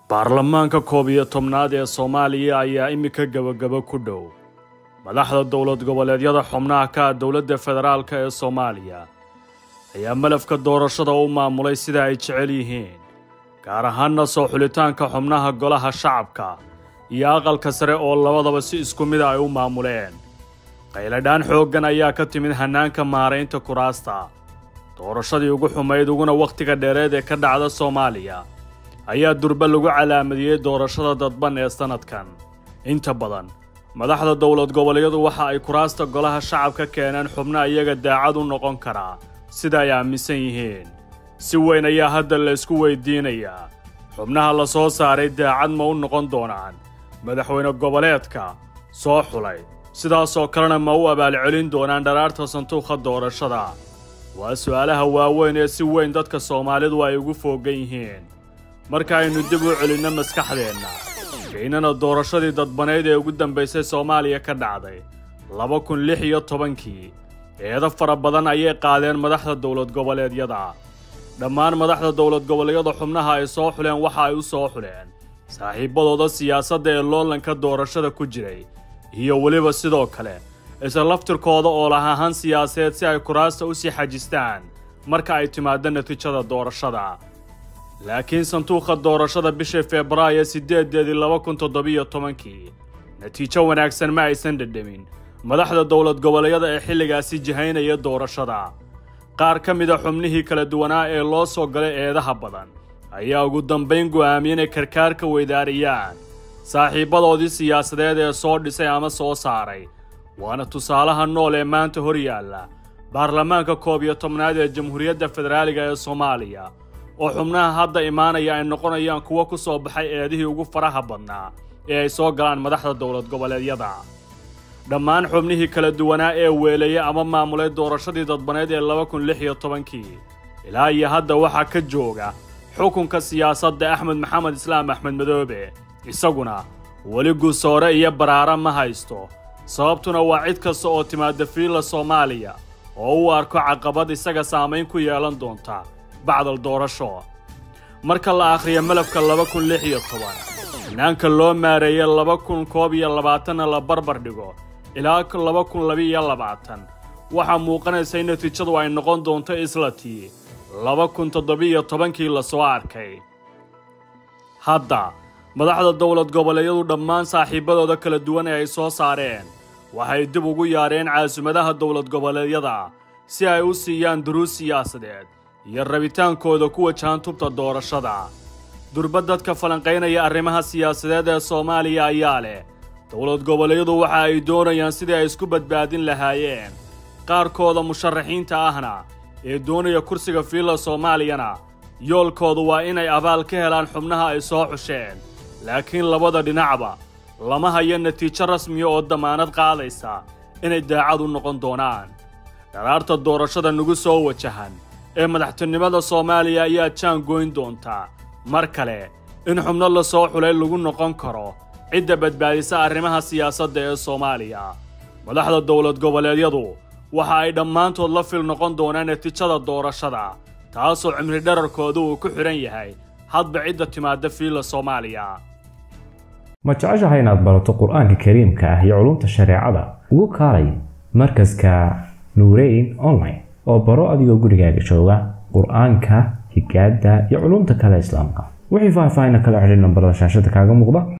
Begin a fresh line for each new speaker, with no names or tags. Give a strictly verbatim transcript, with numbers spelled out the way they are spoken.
baarlamaanka koob iyo tobnaad ee Soomaaliya ayaa imika gabagaba ku dhow madaxda dawlad goboleedyada xubnaha ka dawladda federaalka ee Soomaaliya ayaa malafka doorashada u maamulay sida ay jecel yihiin gaar ahaan soo xulitaanka xubnaha golaha shacabka iyo aqalka sare oo labadaba si isku mid ah ay u maamuleen qayladaan xooggan ayaa ka timid hanaanka maareynta kuraasta doorashadii ugu xumayd uguna waqtiga dheereed ee ka dhacda Soomaaliya ayaa durba lagu calaamadiyay doorashada dadban ee sanadkan inta badan madaxda dawlad goboleedyadu waxa ay kuraasta golaha shacabka keeneen xubno iyaga daacad u noqon kara sida ay aaminsan yihiin si weyn ayaa hadda la isku weydiinayaa xubnaha la soo saaray daacad ma u noqon doonaan madaxweyne goboleedka soo xulay sidaas oo kalena ma u abaalcelin doonaan dharaarta santuuqa doorashada waa su'aalaha waaweyn ee si weyn dadka Soomaalidu ay ugu foogan yihiin marka aynu dib u celinno maskaxdeena keenana doorashadii dadbaneed ee ugu dambeysay Soomaaliya ka dhacday laba kun lix iyo tobankii eeda fara badan ayay qaadeen madaxda dawlad goboleedyada dhammaan madaxda dawlad goboleedyada xubnaha ay soo xuleen waxa ay u soo xuleen saaxiibadooda siyaasadda ee loolanka doorashada ku jiray iyo waliba sidoo kale isla laftirkooda oo lahaan siyaasadeed si ay kuraasta u sii xajistaan marka ay timaado natiijada doorashada laakiin santuuqa doorashada bishii Febraayo sideedii laba kun toddoba iyo tobankii natiijo wanaagsan ma aysan dhadhamin madaxda dawlad goboleedyada ee xilligaasi jihaynaya doorashada qaar ka mid ah xubnihii kala duwanaa ee loo soo galay eedaha badan ayaa ugu dambeyn go'aamiyay inay karkaarka weydaariyaan saaxiibadoodii siyaasadeed ee soo dhisay ama soo saaray waana tusaalaha nool ee maanta hor yaalla baarlamaanka koob iyo tobnaad ee Jamhuuriyadda Federaaliga ee Soomaaliya oo xubnaha hadda imaanaya ay noqonayaan kuwa ku soo baxay eedihii ugu faraha badnaa ee ay soo galaan madaxda dawlad goboleedyada dhammaan xubnihii kala duwanaa ee weelaya ama maamulay doorashadii dadbaneed ee laba kun lix iyo tobankii ilaa iyo hadda waxa ka jooga xukunka siyaasadda Axmed Maxamed Islaam Axmed Madoobe isaguna wali guusoore iyo baraara ma haysto sababtuna waa cid kasta oo timaada fiila Soomaaliya oo uu arko caqabad isaga saameyn ku yeelan doonta bacdal doorasho marka la akhriyo malafka laba kun lix iyo toban hanaanka loo maareeyay laba kun koob iyo labaatan la barbar dhigo ilaa laba kun laba iyo labaatan waxa muuqanaysa in natiijadu ay noqon doonto islatii laba kun toddoba iyo tobankii la soo arkay hadda madaxda dawlad goboleedyadu dhammaan saaxiibadooda kala duwan ee ay soo saareen waxay dib ugu yaareen caasimadda dawlad goboleedyada si ay u siiyaan duruus siyaasadeed iyo rabitaankooda ku wajahan tubta doorashada durba dadka falanqeynaya arrimaha siyaasadeed ee Soomaaliya ayaa leh dawlad goboleedyadu waxa ay doonayaan sidii ay isku badbaadin lahaayeen qaarkooda musharaxiinta ahna ee doonaya kursiga fiila Soomaaliyana yoolkoodu waa inay abaal ka helaan xubnaha ay soo xusheen laakiin labada dhinacba lama hayo natiijo rasmi ah oo damaanad qaadaysa inay daacad u noqon doonaan dharaarta doorashada nagu soo wajahan ee madaxtinimada Soomaaliya ayaa jaan goyn doonta mar kale in xubno la soo xulay lagu noqon karo cidda badbaadisa arrimaha siyaasadda ee Soomaaliya madaxda dawlad goboleedyadu waxa ay dhammaantood la fil noqon doonaan natiijada doorashada taasoo cimri dherarkoodu uu ku xiran yahay hadba cidda timaada fiila Soomaaliya
ma jeceshahay inaad barato quraanka kariimka ah iyo culumta shareecada ugu kaalay markaska Nuurayn online oo baro adigoo gurigaaga jooga quraanka higaada iyo culumta kale islaamka wixii faahfaahin kala xiriir nambarada shaashada kaaga muuqda